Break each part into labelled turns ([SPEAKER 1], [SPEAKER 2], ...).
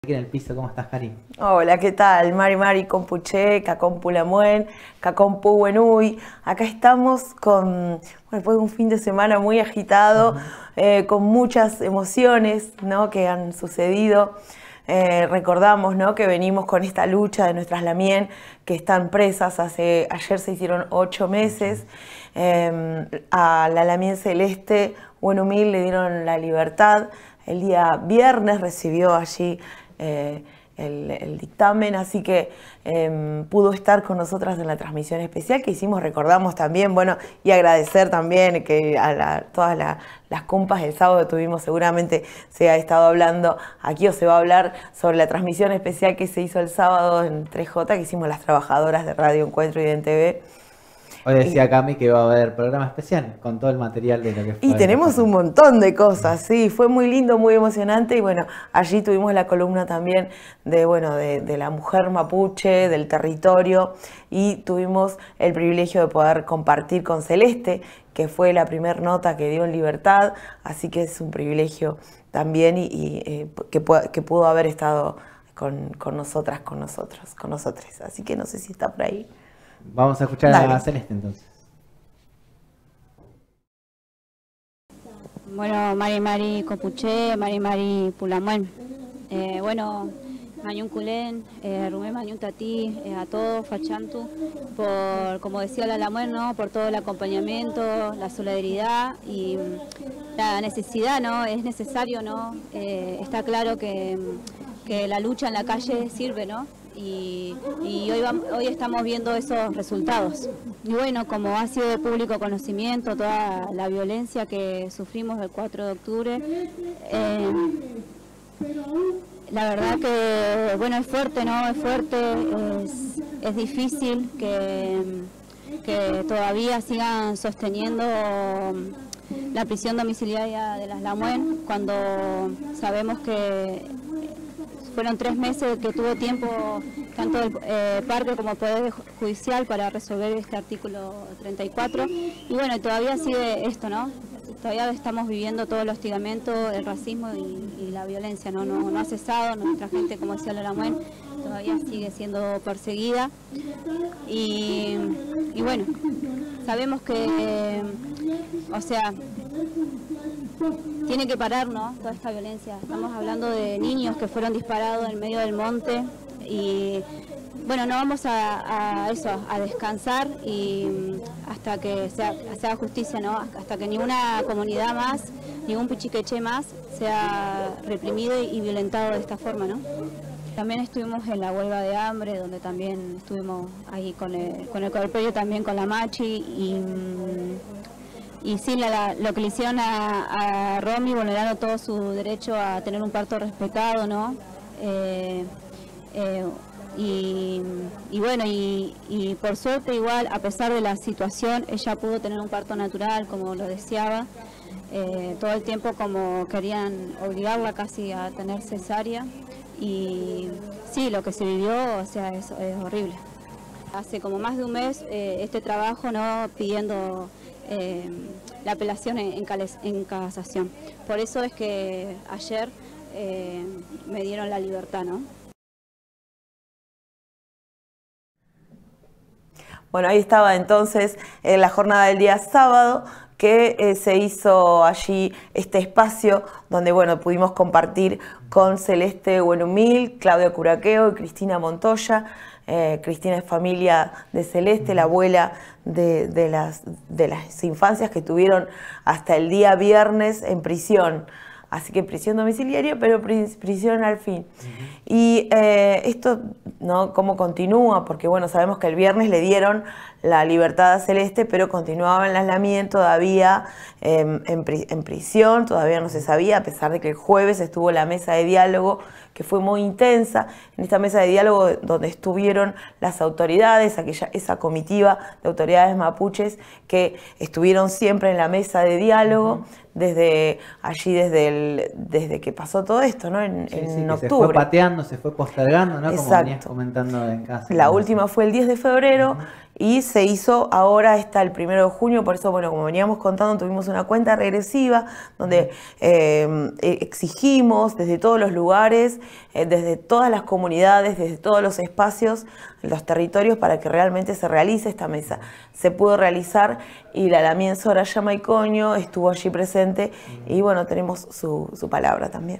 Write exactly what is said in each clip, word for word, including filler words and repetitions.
[SPEAKER 1] Aquí en el piso, ¿cómo estás, Cari?
[SPEAKER 2] Hola, ¿qué tal? Mari Mari Compuché, Cacón Pulamuen, Cacón Puhuenui. Acá estamos con, bueno, después de un fin de semana muy agitado, uh-huh. eh, con muchas emociones, ¿no?, que han sucedido. Eh, recordamos, ¿no?, que venimos con esta lucha de nuestras Lamien, que están presas. Hace, ayer se hicieron ocho meses. Eh, a la Lamien Celeste Huenumil le dieron la libertad. El día viernes recibió allí eh, el, el dictamen, así que eh, pudo estar con nosotras en la transmisión especial que hicimos. Recordamos también, bueno, y agradecer también que a la, todas la, las compas el sábado tuvimos, seguramente se ha estado hablando aquí o se va a hablar sobre la transmisión especial que se hizo el sábado en tres J, que hicimos las trabajadoras de Radio Encuentro y de N T V.
[SPEAKER 1] Hoy decía Cami que va a haber programa especial con todo el material de lo que fue.
[SPEAKER 2] Y tenemos un montón de cosas, sí, fue muy lindo, muy emocionante, y bueno, allí tuvimos la columna también de, bueno, de, de la mujer mapuche, del territorio, y tuvimos el privilegio de poder compartir con Celeste, que fue la primera nota que dio en Libertad, así que es un privilegio también, y, y eh, que, que pudo haber estado con, con nosotras, con nosotros, con nosotros, así que no sé si está por ahí.
[SPEAKER 1] Vamos a escuchar Dale. a Celeste entonces.
[SPEAKER 3] Bueno, Mari Mari Compuché, Mari Mari Pulamuen. Eh, bueno, Mañún Culén, eh, Rumé Mañún Tatí, eh, a todos, Fachantu, por, como decía la Lamuen, ¿no?, por todo el acompañamiento, la solidaridad y la necesidad, ¿no? Es necesario, ¿no? Eh, está claro que, que la lucha en la calle sirve, ¿no? Y, y hoy, vamos, hoy estamos viendo esos resultados. Y bueno, como ha sido de público conocimiento toda la violencia que sufrimos el cuatro de octubre, eh, la verdad que, bueno, es fuerte, ¿no? Es fuerte, es, es difícil que, que todavía sigan sosteniendo la prisión domiciliaria de las Lamuen, cuando sabemos que fueron tres meses que tuvo tiempo tanto el eh, parque como el Poder Judicial para resolver este artículo treinta y cuatro. Y bueno, todavía sigue esto, ¿no? Todavía estamos viviendo todo el hostigamiento, el racismo y, y la violencia, ¿no? No, no ha cesado. Nuestra gente, como decía Lola Muen, todavía sigue siendo perseguida. Y, y bueno, sabemos que, eh, o sea, tiene que parar, ¿no?, toda esta violencia. Estamos hablando de niños que fueron disparados en medio del monte y, bueno, no vamos a, a eso, a descansar y hasta que sea, sea justicia, ¿no?, hasta que ninguna comunidad más, ningún pichiqueche más sea reprimido y violentado de esta forma, ¿no? También estuvimos en la huelga de hambre, donde también estuvimos ahí con el, con el Corpello, también con la Machi, y Y sí, la, la, lo que le hicieron a, a Romy, vulnerando todo su derecho a tener un parto respetado, ¿no? Eh, eh, y, y bueno, y, y por suerte igual, a pesar de la situación, ella pudo tener un parto natural, como lo deseaba. Eh, todo el tiempo como querían obligarla casi a tener cesárea. Y sí, lo que se vivió, o sea, es, es horrible. Hace como más de un mes eh, este trabajo, ¿no?, pidiendo Eh, la apelación en, en casación. Por eso es que ayer eh, me dieron la libertad, ¿no?
[SPEAKER 2] Bueno, ahí estaba entonces en la jornada del día sábado, que eh, se hizo allí este espacio donde, bueno, pudimos compartir con Celeste Huenumil, Claudia Curaqueo y Cristina Montoya. Eh, Cristina es familia de Celeste, la abuela de, de, las, de las infancias que tuvieron hasta el día viernes en prisión. Así que prisión domiciliaria, pero prisión al fin. Uh-huh. Y eh, esto, ¿no?, cómo continúa, porque bueno, sabemos que el viernes le dieron la libertad a Celeste, pero continuaba en la Lamien todavía eh, en, pri en prisión, todavía no se sabía, a pesar de que el jueves estuvo la mesa de diálogo, que fue muy intensa. En esta mesa de diálogo donde estuvieron las autoridades, aquella, esa comitiva de autoridades mapuches que estuvieron siempre en la mesa de diálogo, uh-huh. desde allí, desde, el, desde que pasó todo esto, ¿no? En,
[SPEAKER 1] sí,
[SPEAKER 2] en
[SPEAKER 1] sí,
[SPEAKER 2] octubre.
[SPEAKER 1] Se fue pateando, se fue postergando, ¿no?
[SPEAKER 2] Exacto.
[SPEAKER 1] Como venías comentando en casa.
[SPEAKER 2] La última fue el diez de febrero uh-huh. y se hizo ahora, está el primero de junio, por eso, bueno, como veníamos contando, tuvimos una cuenta regresiva donde eh, exigimos desde todos los lugares, eh, desde todas las comunidades, desde todos los espacios, los territorios, para que realmente se realice esta mesa. Se pudo realizar y la Lamien Soraya Maicoño estuvo allí presente y bueno, tenemos su, su palabra también.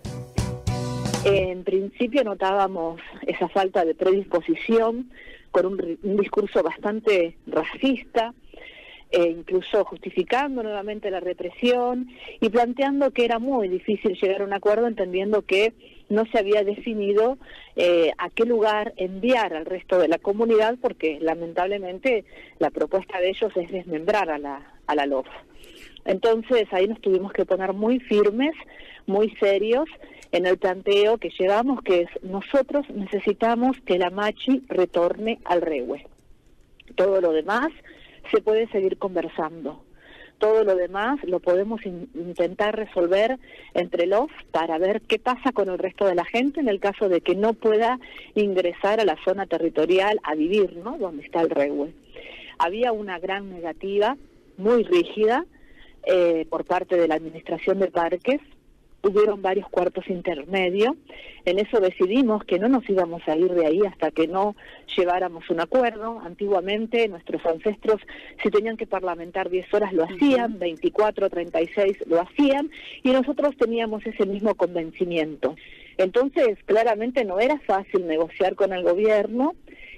[SPEAKER 4] En principio notábamos esa falta de predisposición con un, un discurso bastante racista, e incluso justificando nuevamente la represión y planteando que era muy difícil llegar a un acuerdo, entendiendo que no se había definido eh, a qué lugar enviar al resto de la comunidad, porque lamentablemente la propuesta de ellos es desmembrar a la, a la L O F. Entonces ahí nos tuvimos que poner muy firmes, muy serios, en el planteo que llevamos, que es nosotros necesitamos que la Machi retorne al Rehue. Todo lo demás se puede seguir conversando. Todo lo demás lo podemos in intentar resolver entre los para ver qué pasa con el resto de la gente en el caso de que no pueda ingresar a la zona territorial a vivir, ¿no? Donde está el Rehue. Había una gran negativa, muy rígida, eh, por parte de la Administración de Parques. Hubieron varios cuartos intermedios, en eso decidimos que no nos íbamos a ir de ahí hasta que no lleváramos un acuerdo. Antiguamente nuestros ancestros, si tenían que parlamentar diez horas lo hacían, veinticuatro, treinta y seis lo hacían, y nosotros teníamos ese mismo convencimiento. Entonces, claramente no era fácil negociar con el gobierno,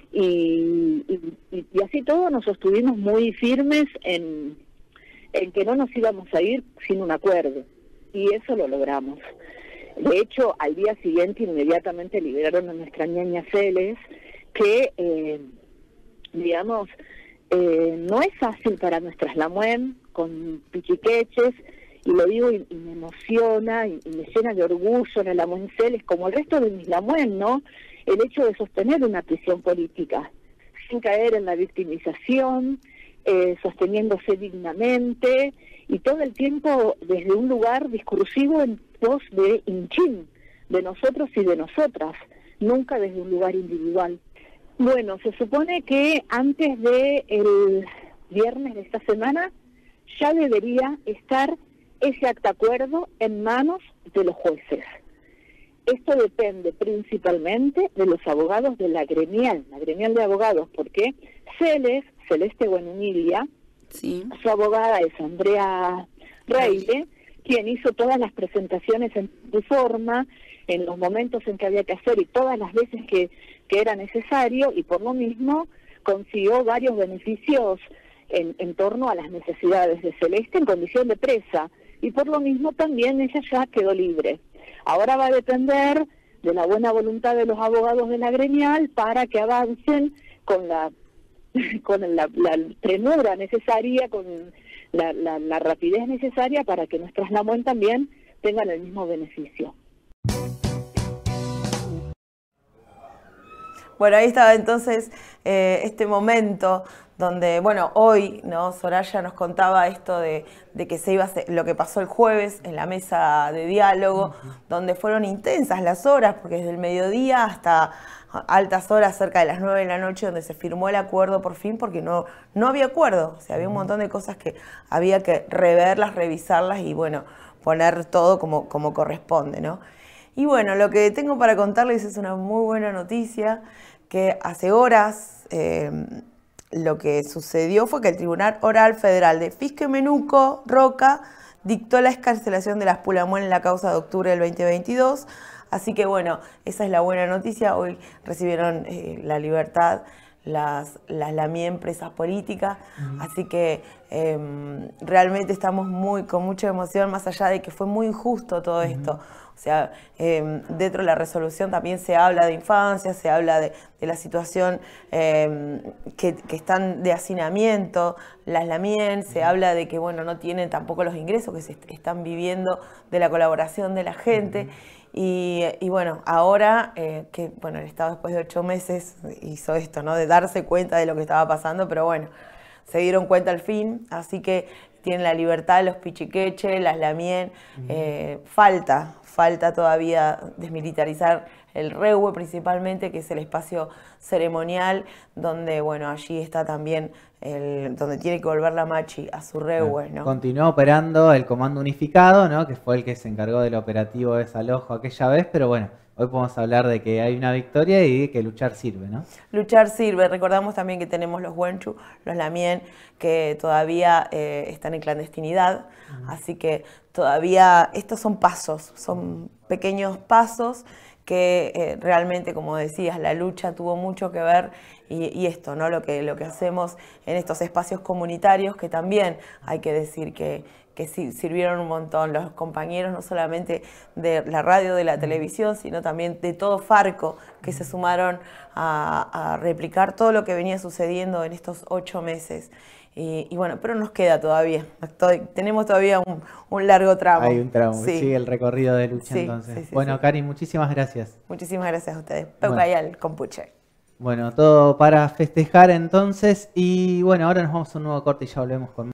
[SPEAKER 4] y, y, y así todo nos sostuvimos muy firmes en, en que no nos íbamos a ir sin un acuerdo. Y eso lo logramos. De hecho, al día siguiente inmediatamente liberaron a nuestra ñaña Celes, que, eh, digamos, eh, no es fácil para nuestras Lamuen, con pichiqueches, y lo digo y, y me emociona, y, y me llena de orgullo en el Lamuen Celes, como el resto de mis Lamuen, ¿no? El hecho de sostener una prisión política, sin caer en la victimización, eh, sosteniéndose dignamente, y todo el tiempo desde un lugar discursivo en pos de Inchín, de nosotros y de nosotras, nunca desde un lugar individual. Bueno, se supone que antes del viernes de esta semana ya debería estar ese acta acuerdo en manos de los jueces. Esto depende principalmente de los abogados de la gremial, la gremial de abogados, porque Celes, Celeste Buenumilla, sí. Su abogada es Andrea Reile, quien hizo todas las presentaciones en su forma, en los momentos en que había que hacer y todas las veces que, que era necesario, y por lo mismo consiguió varios beneficios en, en torno a las necesidades de Celeste en condición de presa, y por lo mismo también ella ya quedó libre. Ahora va a depender de la buena voluntad de los abogados de la gremial para que avancen con la con la, la premura necesaria, con la, la, la rapidez necesaria para que nuestras Lamuen también tengan el mismo beneficio.
[SPEAKER 2] Bueno, ahí estaba entonces eh, este momento donde, bueno, hoy, ¿no? Soraya nos contaba esto de, de que se iba a hacer, lo que pasó el jueves en la mesa de diálogo, uh-huh. donde fueron intensas las horas, porque desde el mediodía hasta altas horas, cerca de las nueve de la noche, donde se firmó el acuerdo por fin, porque no, no había acuerdo. O sea, había un montón de cosas que había que reverlas, revisarlas y, bueno, poner todo como, como corresponde, ¿no? Y bueno, lo que tengo para contarles es una muy buena noticia, que hace horas eh, lo que sucedió fue que el Tribunal Oral Federal de Fisque Menuco, Roca, dictó la excarcelación de las Pulamuen en la causa de octubre del veinte veintidós. Así que bueno, esa es la buena noticia. Hoy recibieron eh, la libertad las, las Lamien presas políticas, uh-huh. así que eh, realmente estamos muy con mucha emoción, más allá de que fue muy injusto todo uh-huh. esto. O sea, eh, dentro de la resolución también se habla de infancia, se habla de, de la situación eh, que, que están de hacinamiento, las Lamien, se uh-huh. habla de que bueno, no tienen tampoco los ingresos que se est- están viviendo de la colaboración de la gente. Uh-huh. Y, y bueno, ahora eh, que bueno, el Estado después de ocho meses hizo esto, ¿no? De darse cuenta de lo que estaba pasando, pero bueno, se dieron cuenta al fin, así que tienen la libertad los Pichiqueche, las Lamien, uh-huh. eh, falta, falta todavía desmilitarizar el Rehue principalmente, que es el espacio ceremonial, donde, bueno, allí está también, el, donde tiene que volver la Machi a su Rehue, ¿no?
[SPEAKER 1] Continuó operando el Comando Unificado, ¿no? Que fue el que se encargó del operativo de desalojo aquella vez, pero bueno, hoy podemos hablar de que hay una victoria y de que luchar sirve, ¿no?
[SPEAKER 2] Luchar sirve. Recordamos también que tenemos los Huenchu, los Lamien, que todavía eh, están en clandestinidad. Uh-huh. Así que todavía estos son pasos, son pequeños pasos que eh, realmente, como decías, la lucha tuvo mucho que ver y, y esto, ¿no? Lo que, lo que hacemos en estos espacios comunitarios, que también hay que decir que, que sí, sirvieron un montón los compañeros, no solamente de la radio, de la televisión, sino también de todo Farco, que se sumaron a, a replicar todo lo que venía sucediendo en estos ocho meses. Y, y bueno, pero nos queda todavía, Estoy, tenemos todavía un, un largo tramo.
[SPEAKER 1] Hay un tramo,
[SPEAKER 2] sí.
[SPEAKER 1] Sigue el recorrido de lucha
[SPEAKER 2] sí,
[SPEAKER 1] entonces.
[SPEAKER 2] Sí, sí,
[SPEAKER 1] bueno,
[SPEAKER 2] sí.
[SPEAKER 1] Cari, muchísimas gracias.
[SPEAKER 2] Muchísimas gracias a ustedes. Peucayal, bueno. Compuche.
[SPEAKER 1] Bueno, todo para festejar entonces y bueno, ahora nos vamos a un nuevo corte y ya volvemos con